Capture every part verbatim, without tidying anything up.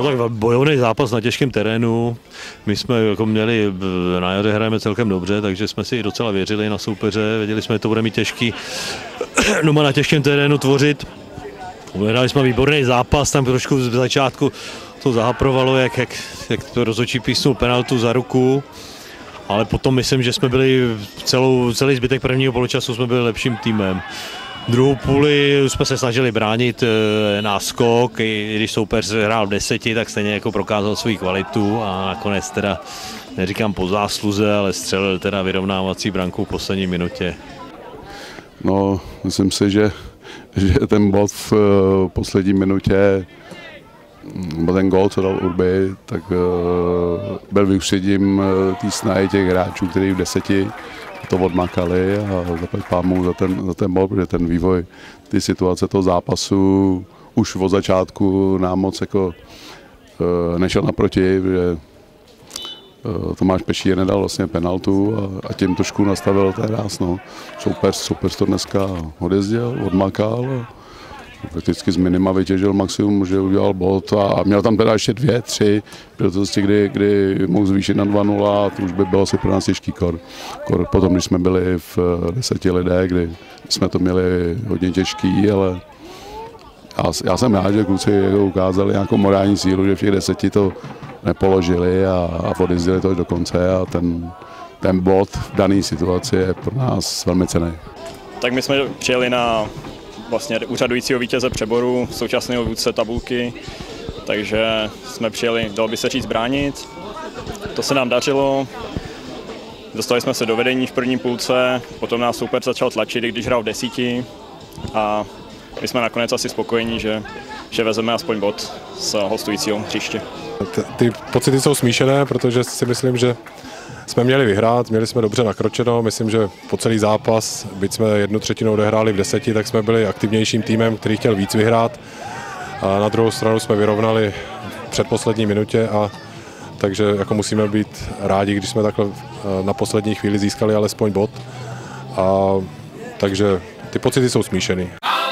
tak bojovný zápas na těžkém terénu. My jsme jako měli, na jaře hrajeme celkem dobře, takže jsme si i docela věřili na soupeře. Věděli jsme, že to bude mít těžký doma na těžkém terénu tvořit. Hráli jsme výborný zápas, tam trošku z začátku to zahaprovalo, jak, jak, jak to rozhodčí písnul penaltu za ruku. Ale potom myslím, že jsme byli celou, celý zbytek prvního poločasu jsme byli lepším týmem. Druhou půli jsme se snažili bránit e, náskok, i když soupeř hrál v deseti, tak stejně jako prokázal svou kvalitu a nakonec teda, neříkám po zásluze, ale střelil teda vyrovnávací branku v poslední minutě. No, myslím si, že, že ten bod v uh, poslední minutě, ten gól, co dal Urby, tak uh, byl vyústředím uh, té snahy těch hráčů, kteří v deseti to odmakali a zaplať pámu za ten, za ten bod, protože ten vývoj, ty situace toho zápasu už od začátku nám moc jako uh, nešel naproti, protože uh, Tomáš Pešír nedal vlastně penaltu a, a tím trošku nastavil ten ráz. No. Soupeř, soupeř to dneska odjezdil, odmakal a prakticky z minima vytěžil maximum, že udělal bod a měl tam teda ještě dvě, tři, protože kdy, kdy mohl zvýšit na dva nula a to už by bylo asi pro nás těžký kor. kor. Potom, když jsme byli v deseti lidé, kdy jsme to měli hodně těžký, ale já, já jsem rád, že kluci ukázali nějakou morální sílu, že v těch deseti to nepoložili a, a odjezdili to až do konce a ten, ten bod v dané situaci je pro nás velmi cenný. Tak my jsme přijeli na vlastně úřadujícího vítěze přeboru, současného vůdce tabulky, takže jsme přijeli, dalo by se říct, bránit. To se nám dařilo, dostali jsme se do vedení v první půlce, potom nás soupeř začal tlačit, když hrál v desíti a my jsme nakonec asi spokojení, že, že vezeme aspoň bod z hostujícího hřiště. Ty pocity jsou smíšené, protože si myslím, že jsme měli vyhrát, měli jsme dobře nakročeno, myslím, že po celý zápas, byť jsme jednu třetinu odehráli v deseti, tak jsme byli aktivnějším týmem, který chtěl víc vyhrát. A na druhou stranu jsme vyrovnali v předposlední minutě, a takže jako musíme být rádi, když jsme takhle na poslední chvíli získali alespoň bod. A takže ty pocity jsou smíšený.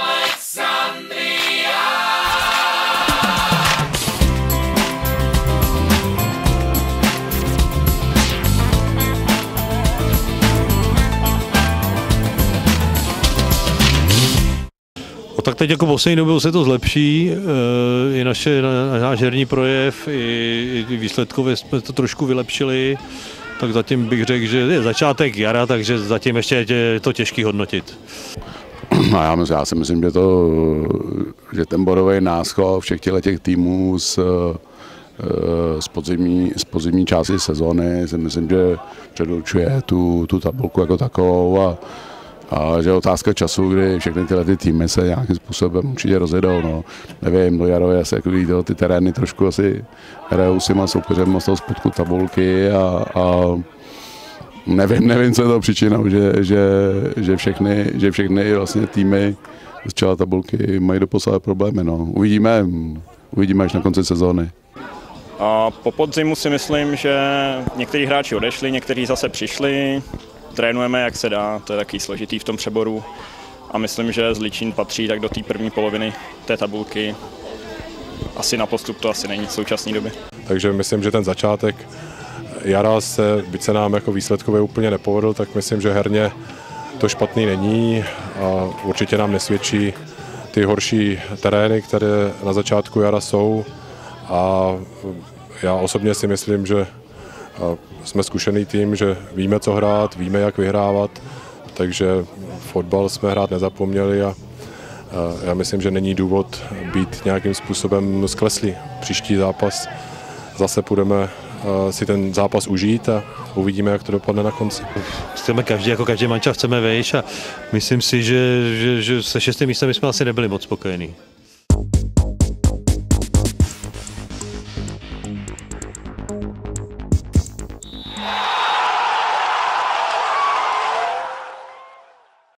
Tak teď jako poslední dobou se to zlepší, i naše, náš herní projev, i, i výsledkově jsme to trošku vylepšili, tak zatím bych řekl, že je začátek jara, takže zatím ještě je to těžký hodnotit. No já, myslím, já si myslím, že, to, že ten bodový náskok všech těch týmů z, z, podzimní, z podzimní části sezóny si myslím, že předurčuje tu, tu tabulku jako takovou a A že je otázka času, kdy všechny tyhle ty týmy se nějakým způsobem určitě rozjedou. No. Nevím, do jaro je asi jako ty terény trošku asi hrajou s těma soupeřem z toho spodku tabulky a, a nevím, nevím, co je to příčinou, že, že, že, všechny, že všechny vlastně týmy z čela tabulky mají doposud problémy. No. Uvidíme, uvidíme až na konci sezóny. A po podzimu si myslím, že někteří hráči odešli, někteří zase přišli. Trénujeme, jak se dá, to je takový složitý v tom přeboru a myslím, že Zličín patří tak do té první poloviny té tabulky. Asi na postup to asi není v současné době. Takže myslím, že ten začátek jara se, byť se nám jako výsledkově úplně nepovedl, tak myslím, že herně to špatný není a určitě nám nesvědčí ty horší terény, které na začátku jara jsou a já osobně si myslím, že jsme zkušený tým, že víme, co hrát, víme, jak vyhrávat, takže fotbal jsme hrát nezapomněli a já myslím, že není důvod být nějakým způsobem skleslí. Příští zápas zase půjdeme si ten zápas užít a uvidíme, jak to dopadne na konci. Chceme každý, jako každý manča chceme vejš a myslím si, že, že, že se šestým místem jsme asi nebyli moc spokojení.